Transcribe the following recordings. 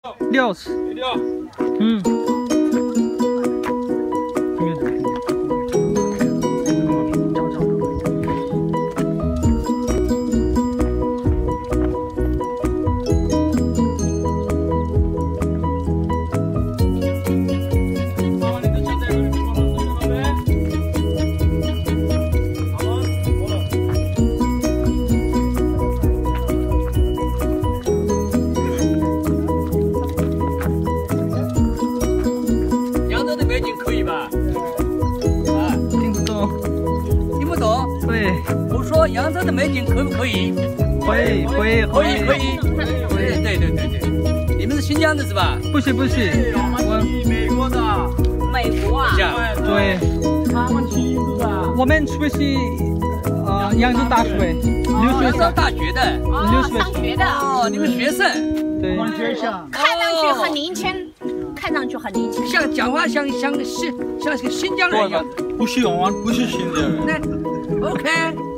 60. 我说扬州的美景可不可以？ 可以。 对。你们是新疆的是吧？ 不是， 美国的。 美国啊？ 对。 他们去印度的。 我们是扬州大学， 扬州大学的。 上学的。 哦，你们学生。 对。 学生。 看上去很年轻， 像讲话像个新疆人一样。 不是新疆人。 那 OK。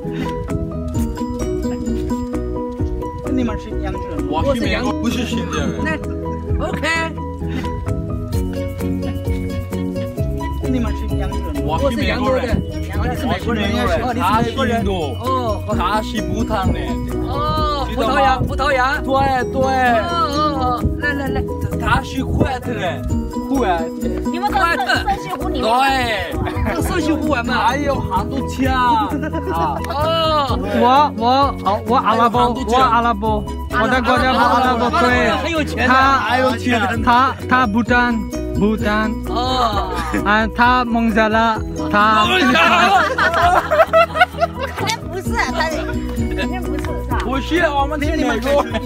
你们是扬州人， 我是扬州， 不是新疆人。 那 OK。 你们是扬州人， 我是扬州的。你是美国人。 他是印度。 哦， 他是葡萄人。 哦，葡萄牙。 对。 哦，来， 他是坏的人。 你们到sơn西湖里面。 对，sơn西湖玩嘛。 还有很多枪。 我阿拉伯，我的国家阿拉伯，对， 很有钱。 他不丹。 哦。 他孟加拉，他。 肯定不是， 不是，我们是美国人。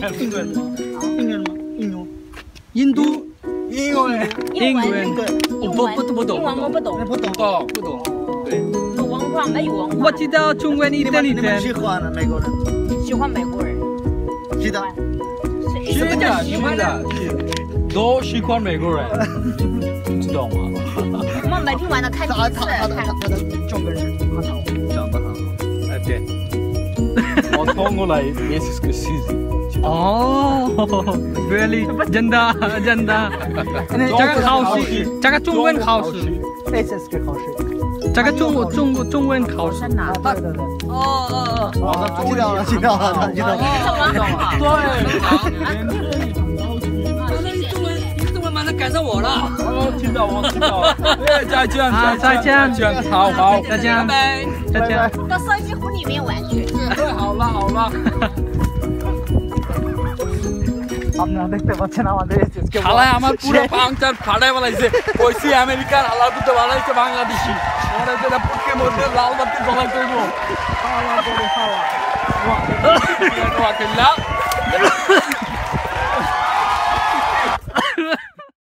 印度。 英文不懂。 英文我不懂。 不懂。对。 有文化没有文化？ 我知道中文一点。 你们喜欢美国人？ 喜欢美国人。 是的。 什么叫喜欢的？ 都喜欢美国人，知道吗？ 我们每天晚上看电视， 他的中国人讲得好。对。我通过来也是个狮子。 哦 ，really， 真的，这个考试，这个中文考试，这个中文考试。 对。 哦， 知道了。 对。中文马上赶上我了。 知道了。再见。 好，再见， 拜拜。 到sơn西湖里面玩去。 好了。আপনারা দেখতে পাচ্ছেন আমাদের শালা আমার পুরো পাংচার ফাটাই বলাইছে কইছি আমেরিকার আলার দুটো বানাইছে বাংলাদেশি আমরা যেটা পক্ষে মধ্যে লাল বাতি জ্বলাই করব খাওয়া করে খাওয়া